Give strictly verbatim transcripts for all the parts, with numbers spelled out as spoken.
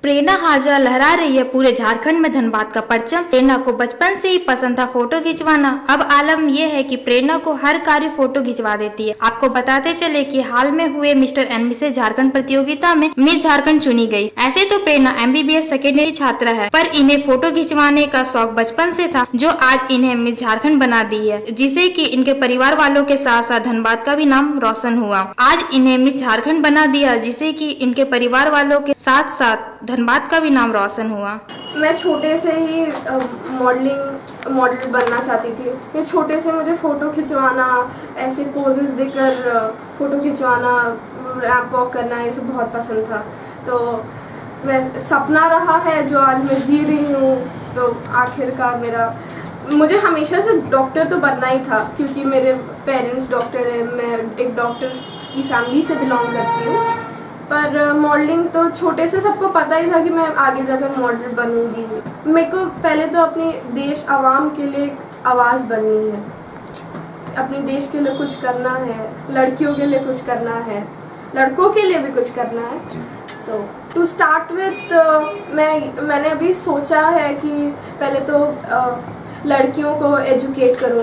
प्रेरणा हाजरा लहरा रही है पूरे झारखंड में धनबाद का परचम। प्रेरणा को बचपन से ही पसंद था फोटो खिंचवाना। अब आलम यह है कि प्रेरणा को हर कार्य फोटो खिंचवा देती है। आपको बताते चले कि हाल में हुए मिस्टर एनबीसी झारखंड प्रतियोगिता में मिस झारखंड चुनी गई। ऐसे तो प्रेरणा एमबीबीएस सेकेंडरी छात्रा है, पर इन्हें फोटो खिंचवाने का शौक बचपन से था, जो आज इन्हें मिस झारखंड बना दी है, जिसे कि इनके परिवार वालों के साथ साथ धनबाद का भी नाम रोशन हुआ। आज इन्हें मिस झारखंड बना दिया, जिसे कि इनके परिवार वालों के साथ साथ धनबाद का भी नाम रोशन हुआ। मैं छोटे से ही मॉडलिंग मॉडल बनना चाहती थी। ये छोटे से मुझे फ़ोटो खिंचवाना, ऐसे पोजेस देकर फ़ोटो खिंचवाना, रैंप वॉक करना, ये सब बहुत पसंद था। तो मैं सपना रहा है जो आज मैं जी रही हूँ। तो आखिरकार मेरा मुझे हमेशा से डॉक्टर तो बनना ही था, क्योंकि मेरे पेरेंट्स डॉक्टर हैं। मैं एक डॉक्टर की फैमिली से बिलोंग करती हूँ। पर मॉडलिंग तो छोटे से सबको पता ही था कि मैं आगे जाकर मॉडल बनूंगी। मेरे को पहले तो अपने देश आवाम के लिए आवाज़ बननी है, अपने देश के लिए कुछ करना है, लड़कियों के लिए कुछ करना है, लड़कों के लिए भी कुछ करना है। तो टू स्टार्ट विथ मैं मैंने अभी सोचा है कि पहले तो uh, लड़कियों को एजुकेट करूं।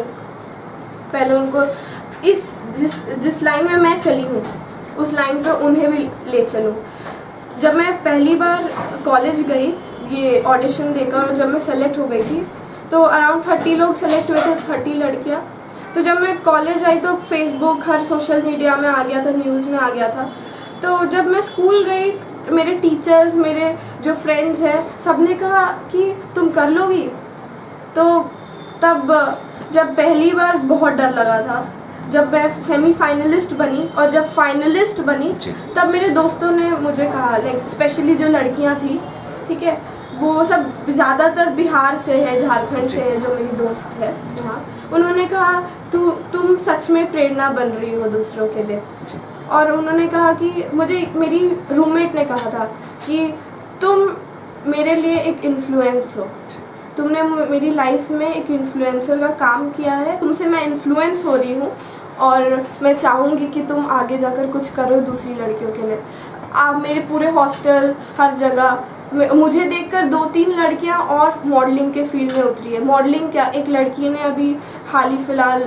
पहले उनको इस जिस जिस लाइन में मैं चली हूँ उस लाइन पे उन्हें भी ले चलूँ। जब मैं पहली बार कॉलेज गई ये ऑडिशन देकर, और जब मैं सेलेक्ट हो गई थी तो अराउंड थर्टी लोग सेलेक्ट हुए थे, थर्टी लड़कियाँ। तो जब मैं कॉलेज आई तो फेसबुक हर सोशल मीडिया में आ गया था, न्यूज़ में आ गया था। तो जब मैं स्कूल गई, मेरे टीचर्स, मेरे जो फ्रेंड्स हैं, सब ने कहा कि तुम कर लोगी। तो तब जब पहली बार बहुत डर लगा था। जब मैं सेमीफाइनलिस्ट बनी और जब फाइनलिस्ट बनी तब मेरे दोस्तों ने मुझे कहा, लाइक स्पेशली जो लड़कियां थी, ठीक है, वो सब ज़्यादातर बिहार से है, झारखंड से है, जो मेरी दोस्त है यहाँ, उन्होंने कहा तू तुम सच में प्रेरणा बन रही हो दूसरों के लिए। और उन्होंने कहा कि मुझे मेरी रूममेट ने कहा था कि तुम मेरे लिए एक इन्फ्लुएंस हो, तुमने मेरी लाइफ में एक इन्फ्लुएंसर का काम किया है, तुमसे मैं इन्फ्लुएंस हो रही हूँ और मैं चाहूँगी कि तुम आगे जाकर कुछ करो दूसरी लड़कियों के लिए। आप मेरे पूरे हॉस्टल, हर जगह मुझे देखकर दो तीन लड़कियाँ और मॉडलिंग के फील्ड में उतरी है। मॉडलिंग क्या, एक लड़की ने अभी हाल ही फ़िलहाल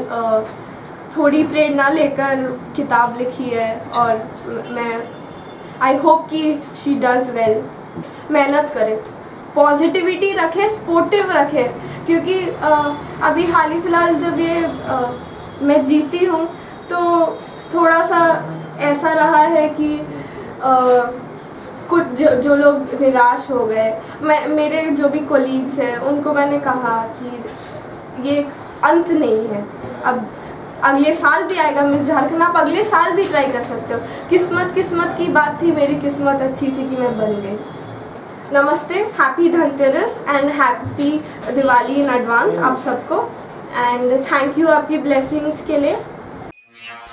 थोड़ी प्रेरणा लेकर किताब लिखी है, और मैं आई होप कि शी डज़ वेल। मेहनत करें, पॉजिटिविटी रखें, स्पोर्टिव रखें, क्योंकि आ, अभी हाल ही फ़िलहाल जब ये आ, मैं जीती हूँ तो थोड़ा सा ऐसा रहा है कि आ, कुछ जो, जो लोग निराश हो गए। मैं मेरे जो भी कोलीग्स हैं उनको मैंने कहा कि ये अंत नहीं है, अब अगले साल भी आएगा मिस झारखंड, आप अगले साल भी ट्राई कर सकते हो। किस्मत किस्मत की बात थी, मेरी किस्मत अच्छी थी कि मैं बन गई। नमस्ते, happy Dhanteras and happy Diwali in advance आप सबको, एंड थैंक यू आपकी ब्लेसिंग्स के लिए।